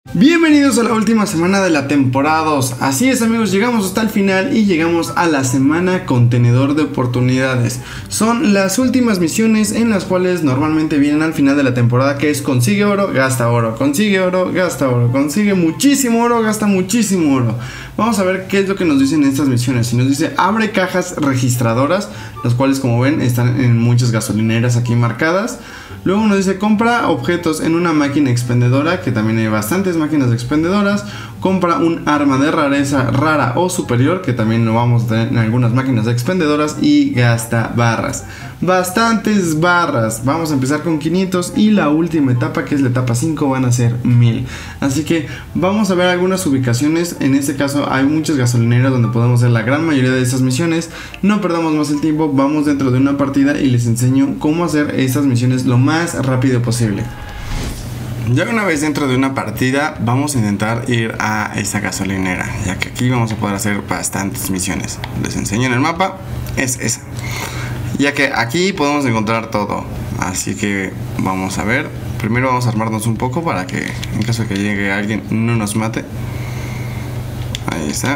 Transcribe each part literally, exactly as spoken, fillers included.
Bienvenidos a la última semana de la temporada dos. Así es, amigos, llegamos hasta el final y llegamos a la semana contenedor de oportunidades. Son las últimas misiones en las cuales normalmente vienen al final de la temporada, que es consigue oro, gasta oro, consigue oro, gasta oro, consigue muchísimo oro, gasta muchísimo oro. Vamos a ver qué es lo que nos dicen en estas misiones. Y nos dice abre cajas registradoras, las cuales, como ven, están en muchas gasolineras aquí marcadas. Luego nos dice compra objetos en una máquina expendedora, que también hay bastantes máquinas expendedoras. Compra un arma de rareza rara o superior, que también lo vamos a tener en algunas máquinas expendedoras. Y gasta barras, bastantes barras. Vamos a empezar con quinientos y la última etapa, que es la etapa cinco, van a ser mil. Así que vamos a ver algunas ubicaciones. En este caso hay muchas gasolineras donde podemos hacer la gran mayoría de estas misiones. No perdamos más el tiempo, vamos dentro de una partida y les enseño cómo hacer estas misiones lo más rápido posible. Ya una vez dentro de una partida, vamos a intentar ir a esta gasolinera, ya que aquí vamos a poder hacer bastantes misiones. Les enseño en el mapa, es esa, ya que aquí podemos encontrar todo. Así que vamos a ver. Primero vamos a armarnos un poco para que en caso de que llegue alguien no nos mate. Ahí está.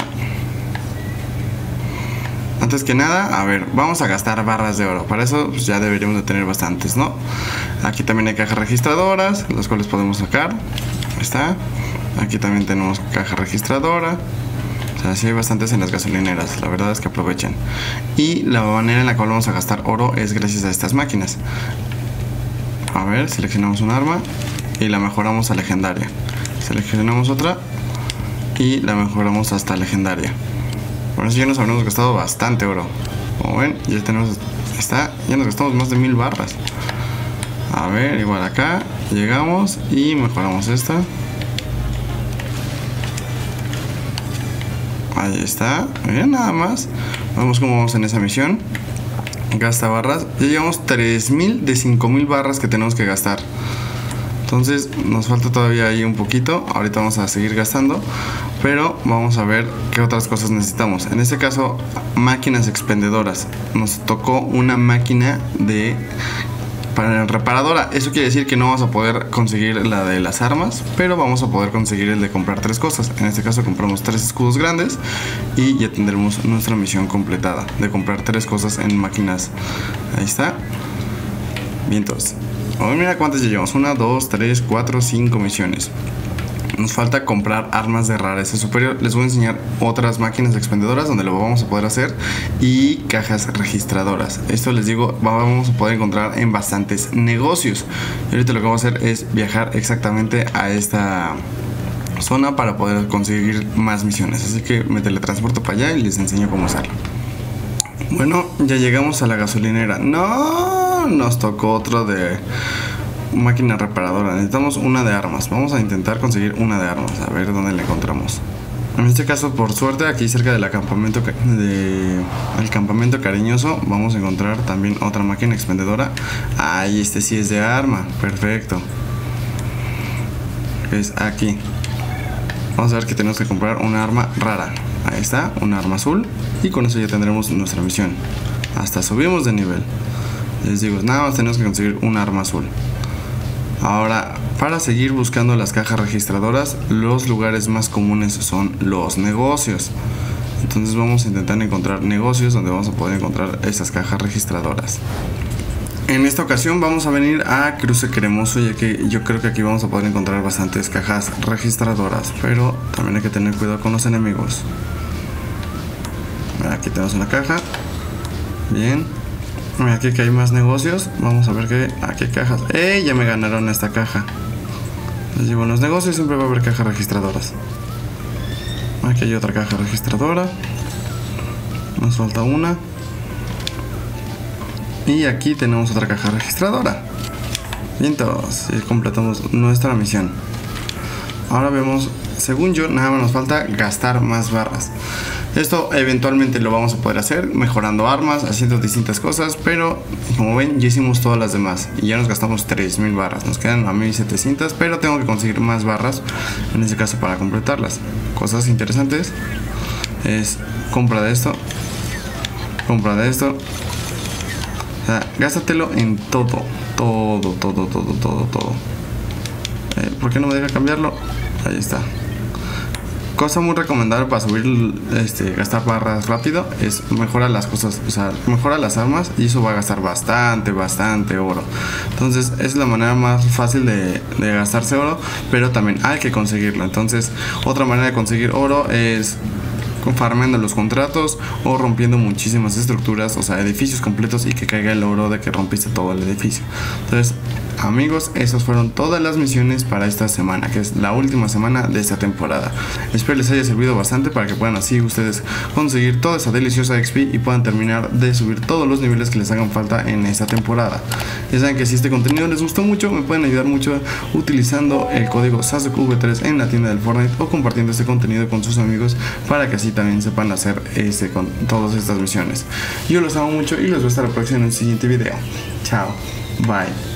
Antes que nada, a ver, vamos a gastar barras de oro. Para eso pues, ya deberíamos de tener bastantes, ¿no? Aquí también hay cajas registradoras, las cuales podemos sacar. Ahí está. Aquí también tenemos caja registradora. O sea, sí hay bastantes en las gasolineras. La verdad es que aprovechen. Y la manera en la cual vamos a gastar oro es gracias a estas máquinas. A ver, seleccionamos un arma y la mejoramos a legendaria. Seleccionamos otra y la mejoramos hasta legendaria. Por eso ya nos habremos gastado bastante oro. Como ven, ya tenemos, está, ya nos gastamos más de mil barras. A ver, igual acá llegamos y mejoramos esta. Ahí está, bien, nada más. Vamos como vamos en esa misión. Gasta barras. Ya llevamos tres mil de cinco mil barras que tenemos que gastar. Entonces nos falta todavía ahí un poquito. Ahorita vamos a seguir gastando, pero vamos a ver qué otras cosas necesitamos. En este caso, máquinas expendedoras. Nos tocó una máquina de para reparadora. Eso quiere decir que no vamos a poder conseguir la de las armas, pero vamos a poder conseguir el de comprar tres cosas. En este caso compramos tres escudos grandes y ya tendremos nuestra misión completada de comprar tres cosas en máquinas. Ahí está. Bien, entonces, oh, mira cuántas ya llevamos. Una, dos, tres, cuatro, cinco misiones. Nos falta comprar armas de rareza superior. Les voy a enseñar otras máquinas expendedoras donde lo vamos a poder hacer y cajas registradoras. Esto les digo, vamos a poder encontrar en bastantes negocios. Y ahorita lo que vamos a hacer es viajar exactamente a esta zona para poder conseguir más misiones. Así que me teletransporto para allá y les enseño cómo hacerlo. Bueno, ya llegamos a la gasolinera. No, nos tocó otro de máquina reparadora. Necesitamos una de armas. Vamos a intentar conseguir una de armas. A ver dónde la encontramos. En este caso, por suerte, aquí cerca del campamento de el campamento cariñoso, vamos a encontrar también otra máquina expendedora. Ahí, este sí es de arma. Perfecto. Es aquí. Vamos a ver que tenemos que comprar una arma rara. Ahí está, un arma azul. Y con eso ya tendremos nuestra misión. Hasta subimos de nivel. Les digo, nada más tenemos que conseguir un arma azul. Ahora, para seguir buscando las cajas registradoras, los lugares más comunes son los negocios. Entonces vamos a intentar encontrar negocios donde vamos a poder encontrar esas cajas registradoras. En esta ocasión vamos a venir a Cruce Cremoso, ya que yo creo que aquí vamos a poder encontrar bastantes cajas registradoras, pero también hay que tener cuidado con los enemigos. Aquí tenemos una caja. Bien. Aquí que hay más negocios. Vamos a ver que aquí hay cajas. ¡Eh! Ya me ganaron esta caja. Les digo, en los negocios siempre va a haber cajas registradoras. Aquí hay otra caja registradora. Nos falta una. Y aquí tenemos otra caja registradora. Bien, todos. Y completamos nuestra misión. Ahora vemos, según yo, nada más nos falta gastar más barras. Esto eventualmente lo vamos a poder hacer mejorando armas, haciendo distintas cosas, pero como ven ya hicimos todas las demás y ya nos gastamos tres mil barras, nos quedan a mil setecientas, pero tengo que conseguir más barras en este caso para completarlas. Cosas interesantes es compra de esto, compra de esto, o sea, gástatelo en todo, todo, todo, todo, todo, todo. Eh, ¿Por qué no me deja cambiarlo? Ahí está. Cosa muy recomendable para subir, este, gastar barras rápido es mejora las cosas, o sea, mejora las armas y eso va a gastar bastante, bastante oro. Entonces es la manera más fácil de, de gastarse oro, pero también hay que conseguirlo. Entonces otra manera de conseguir oro es farmeando los contratos o rompiendo muchísimas estructuras, o sea, edificios completos y que caiga el oro de que rompiste todo el edificio. Entonces, amigos, esas fueron todas las misiones para esta semana, que es la última semana de esta temporada. Espero les haya servido bastante para que puedan así ustedes conseguir toda esa deliciosa X P y puedan terminar de subir todos los niveles que les hagan falta en esta temporada. Ya saben que si este contenido les gustó mucho, me pueden ayudar mucho utilizando el código Sasuke V tres en la tienda del Fortnite o compartiendo este contenido con sus amigos para que así también sepan hacer este con todas estas misiones. Yo los amo mucho y los veo hasta la próxima en el siguiente video. Chao, bye.